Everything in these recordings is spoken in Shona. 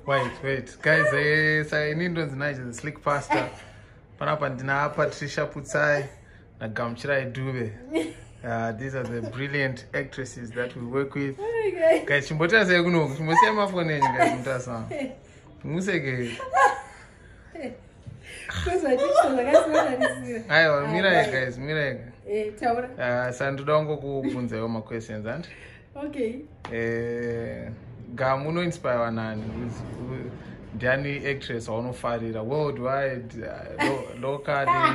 Wait. Guys, Nindon's nice is Slick Pasta. Panapandina, Patricia Putsai, and Gamchira Dube. These are the brilliant actresses that we work with. Guys, Chimbota say, no, she must say my phone name, guys. Musege. Ayo, Mira. Sandudongo kubunze oma questions and. Okay. Gamuno inspire wanani Diani actress wanofarira worldwide locally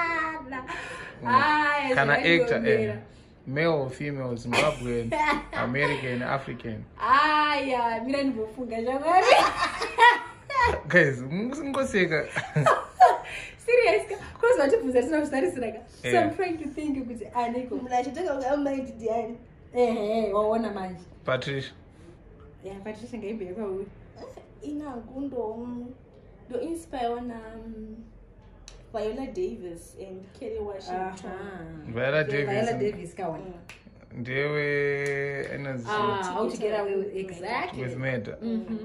kana actor male or female Zimbabwean American African yeah mira ndinofunga zvamwari guys musingoseka serious because vatibvunza tinozvitarisira ka so I'm trying to think ukuthi aniko mnachotaka ukaambaiti Diani waona manje Patricia Patricia ngaimbe kwauri inangu ndo inspire na Viola Davis and Kerry Washington. Viola Davis kawan. Ndewe energy. How to get away with exactly with Meta.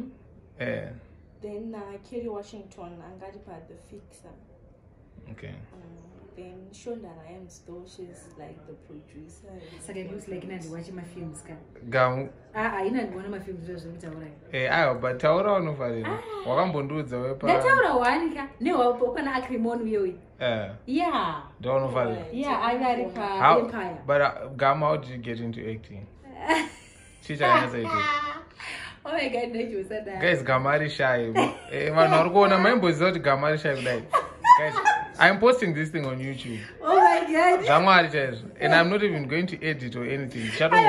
Then Kerry Washington angati pa The Fixer. Okay. Then Shonda Rhimes though she's like the producer. Saka looks like inandi watching my films ka. Gamu. Inandi one of my films zvokutaura. Ayo but taura unofarira. Wakambondudza wepa. Ndataura wani ka. Newapo kana Acrimon uyoyi. Yeah. Don't unofarira. Yeah, I got it for Empire. But Gamu, how did you get into acting? Chicha kanasa iti. Oh my god, no said that. Guys, Gamari shy. Vanhu vari kuona maimboziva kuti Gamari shy kudai. Guys, I'm posting this thing on YouTube. Oh my god. And I'm not even going to edit or anything.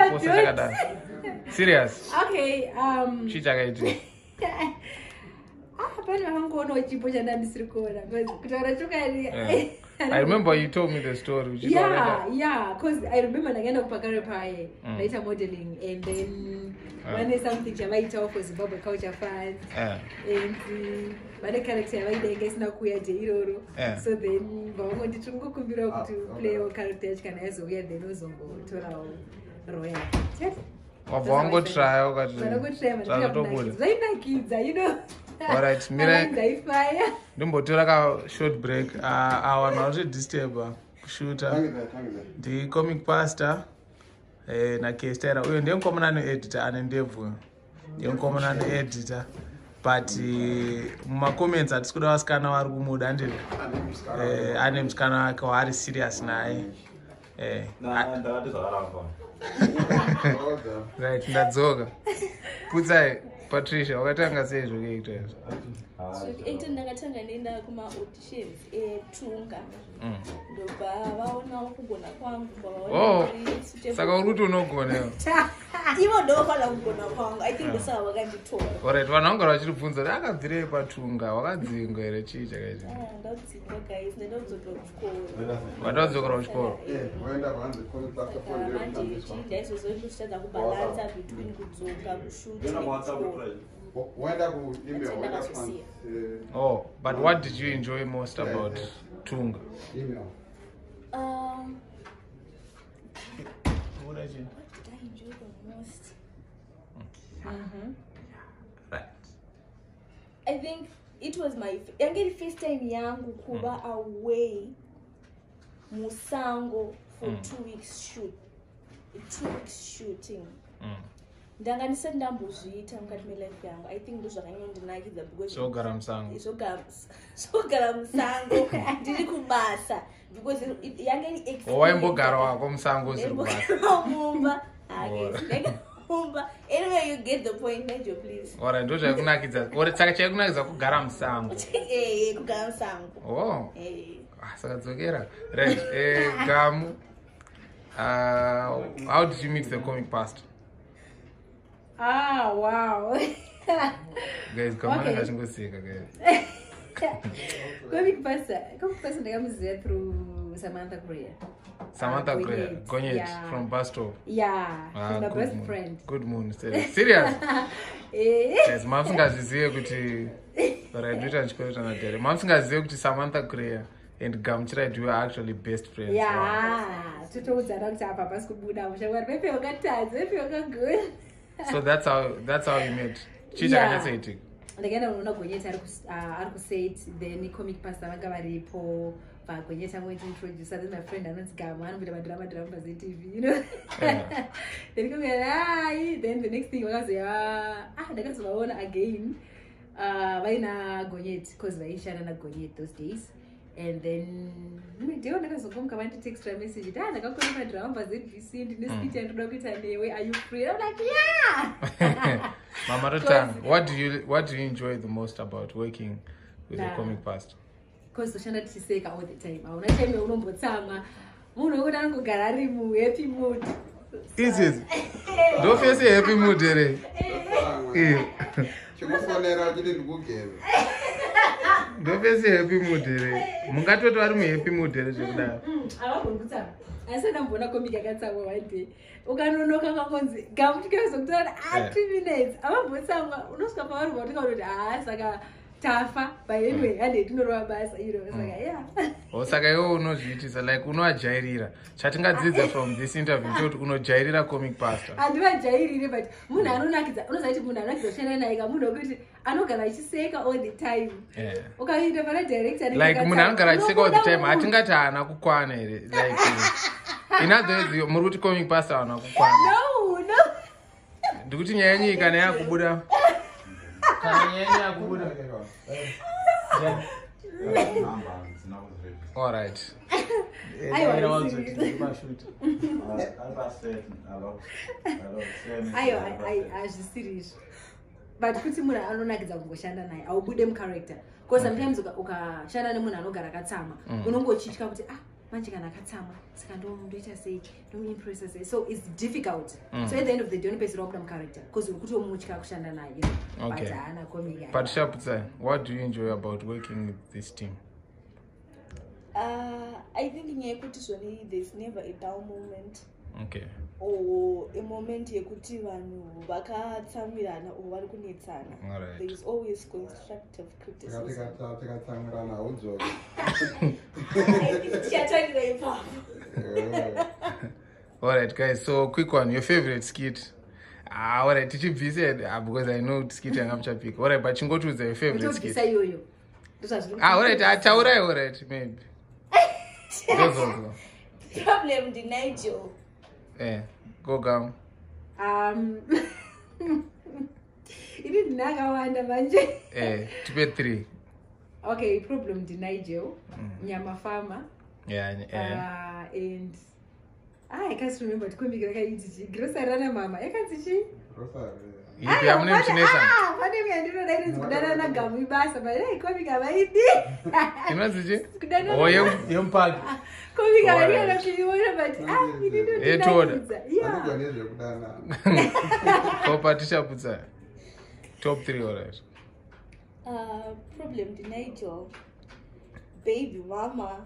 Serious. Okay, Chichakaiti. I remember you told me the story. Yeah, because I remember I ended up later modeling, and then when there's something I talk for Zimbabwe culture fans, and the character I guess now queer Jairoro. So then I wanted to go to play a character can as we had the nose of Royal. Wango try, you know. Alright, Mira. Ndimbotora ka short break. I want to disturb shooter. The comic pastor na Kestera. Uyo ndiye mkomana ne editor anendevu. Ndiye mkomana ne editor. But muma comments atikuda vasikana vari kumuda ande ane musikana wake waari serious naye. Right, ndadzoka. Putsai Patricia, wakatanga sei zvokuita izvo? Zvokuita ndakatanga nenda kuma auditions eTunga. Ndobva vaonawo kugona kwangu saka uri kuti unogonewo. Ivo ndofanira kugona kwangu. I think ndosaa vakanditora. Alright, vanhu vangora vachiribvunza akabvire paTunga wakadzingwa here chii chakaita? Ndadzingwa guys, ndenda kudzokera kuchikoro. Wanda kudzokera kuchikoro? Waenda kuhanze kwepasta phone manje ndaizozondosvitadza kubalansa between kudzoka kushuta nekuchikoro. Oh, but what did you enjoy most about Tunga? What did I enjoy the most? Right. I think it was my first time yangu kuba away musango for 2 weeks shooting. Ndanga ndisati ndambozviita mukati melife yangu. I think ndozvakanyandinakidza because sogara musango ndiri kubasa because yange iri experience. Waimbogara wako musango usiri kubasa? Mumba. Anyway, you get the point, Major, please. Alright, ndo zvakunakidza. Saka chaikunakidza kugara musango. Kugara musango. Oh. Saka dzokera. Right. Gamu. How did you meet the comic pastor? Wow. Guys, come on, guys. Comic pastor ndakamuziva through Samantha Greer. Samantha Greer, Gonyet from Basto. Yeah, she's my best friend. Good moon, serious. Yes, mamsingazizive kuti raidota ndichikoreta nadere. Mamsingazive kuti Samantha Greer and Gamchira you are actually best friends. Yeah, totoudzana kuti apa pasi kubuda mushamwari pepe wakatadza pepe wakagoya. So that's how you met. Chicha kanyasaitika. ndakaenda kunoona Gonyeti ari kuset, then comic pastor vanga varipo Gonyeti went introduce then my friend anonzi Gama anoita madrama paZTV, you know. Then then the next thing vakazoya ndakazovaona again vaina Gonyeti because vaishanda naGonyeti those days. And then ndio ndakazokomuka vanti extra message ndakakona madrama paZBC ndine speech yandoda kuita newe, are you free? I'm like, yeah. Mama Rotan, what do you enjoy the most about working with a comic pastor? Because toshanda tichiseka all the time. Auna time unombotsama munhu wekuti anongogara ari mu happy mood. Easy. Don't face a happy mood here. Chikufonera kuti ndikugere. Don't face a happy mood here. Mungatoto ari mu happy mood here zvekudaro. Avambotsama. Asi ndambona comic yakatsama one day. Ukanonoka kangonzi gamutika zokutora 2 minutes. Avambotsama unosvika pavari kuti saka tafa by anyway and tinorova basa, you know. It's like, yeah. Saka iwo unozviitisa like unoajairira. Chatingadzidza from this interview kuti unojairira comic pastor. Andivajairire but munhu anonakidza unoziva kuti munhu anonakidza kushanda naye munhu wekuti anogara achiseka all the time. Ukaita pana director like munhu anogara achiseka all the time hatingati haana kukwana here. Like in other words muri kuti comic pastor haana kukwana. No. Ndikuti nyaya nyika neyakubuda. All right. Serious. But kuti munhu anonakidza kungoshanda naye aubude mucharacter. Because sometimes ukashanda nemunhu anogara akatsama unongochitya kuti manje kana akatsama saka ndoita sei ndomuimpressa sei, so it's difficult. So at the end of the day unopedzera wabuda mucharacter because uri kutomutya kushanda naye, you know. Okay. But haana comic. But Shaputsa, what do you enjoy about working with this team? I think nyekuti zvoni there's never a dull moment. Okay. Or a moment yekuti vanhu vakatsamirana or vari kunetsana. There is always constructive criticism. Tikatsamirana audzori. Alright guys, so quick one, your favorite skit. Alright, tichibvise because I know skit yangamuchapika. Alright, but chingotiudza your favorite skit. Alright, alright, maybe. Problem the Nigel. Go down. Ini ndinakawanda manje. Tipe 3. Okay, problem the Nigel. Nyama farmer. Yeah. And I can't remember to come here kaiti grocery rana mama. Yakanzi chi? Grocery. Ipi amunemchinesa. Pane mimi ndiro dairi kudana na gamu ibasa but komi kawaidi. Inonzi chi? Yempaki. Komi kawaidi anachiona but ini ndo ndinaiza. Yeah. Anogwanezve kudana. Kopatisha putsa. Top 3 alright. Problem the Nigel. Baby mama.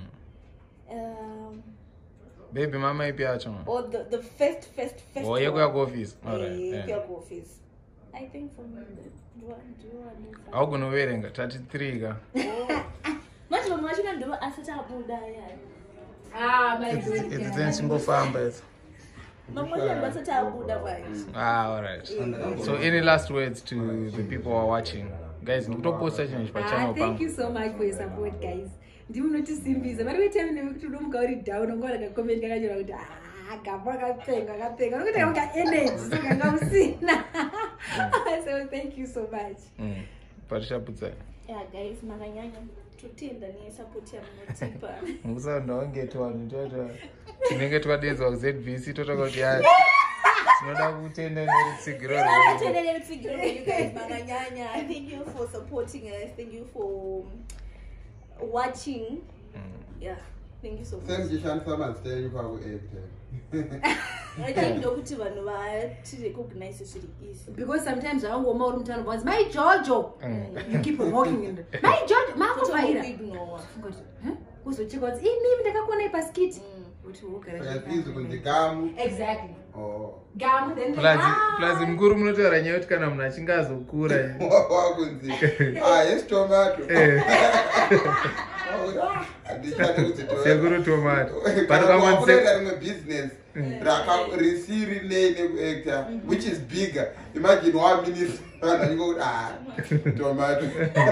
Baby mama ipi acho. Or the first. Oh, you go to office. Alright. Office. I think for me do I How gonna wearing 33 ga. Much machina ndo asata abuda yani. My good. It's then single farmers. Mama asata abuda vibes. Alright. So any last words to the people who are watching? Guys, nikutoposta change pa channel pangu. Thank you so much for your support guys. Ndimunotisimbiza vari wetime nekuti unomuka uri down ungona kakomenti kakanyora kuti gamba kapenga nokuti kanga energy sokanga usina. So thank you so much. Parishaputsa. Yeah guys, makanyanya tutenda ni support ya mnotipa. Mukusaunda wangetwa nitoto tinenge twadedzwa kuZBC totoka kuti ya tinoda kutenda neritsigiro you guys makanyanya. Thank you for supporting us. Thank you for watching. Yeah, thank you so much. Same jishandisa mazitei kwa Airtel. I think ndokuti vanhu vati recognize zviri easy because sometimes awangoma uri mutano bwanzi my Jojo you keep on walking in my Jojo makuvaira ngoti uzocheka kuti mimi ndakakona ipaskiti kuti wogara izi kunzi gamu. Exactly. Gamu then plus mkuru munotaura nyaya kuti kana munhu achinge azokura wakunzi yes tomato. Sekuru tomato. But business. Risiri actor, which is bigger. Imagine 1 minute and you go tomato.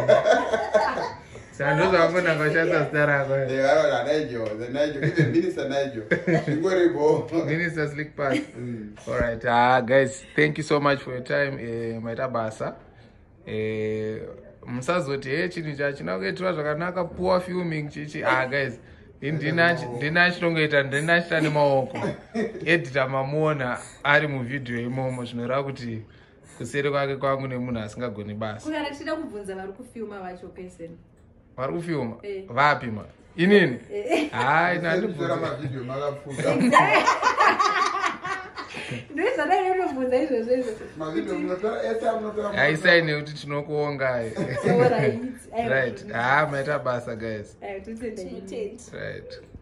Sandoz amuna ngashata stara kwa. Even Minister Nigel. Minister Slick Pass. All right, guys, thank you so much for your time. Maita basa. Musazoti chini chachina kuitwa zvakanaka poor filming chichi. Guys, ndina chilongoita ndinachita nemaoko. Editor mamuona ari muvidhio imomo zvinoreva kuti kuseri kwake kwangu nemunhu asingagoni basa. Kana tichida kubvunza vari kufilma vacho pesen. Vari kufilma? Vapi ma? Inini? Hai, nandibvunza mavidhio makafuta. Ndizvadai unobvunza izvozvo. Mavidhio munotora ese munotora. Haisaine kuti tinokuonga. Right. Right. Maita basa guys. Right.